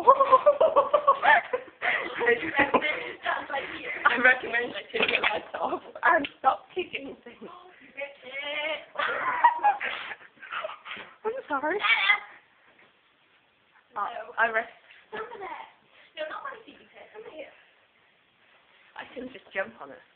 I recommend you take your lights off and stop kicking things. I'm sorry. Oh, I Come there. No, not my feet. Come here. can just jump on it.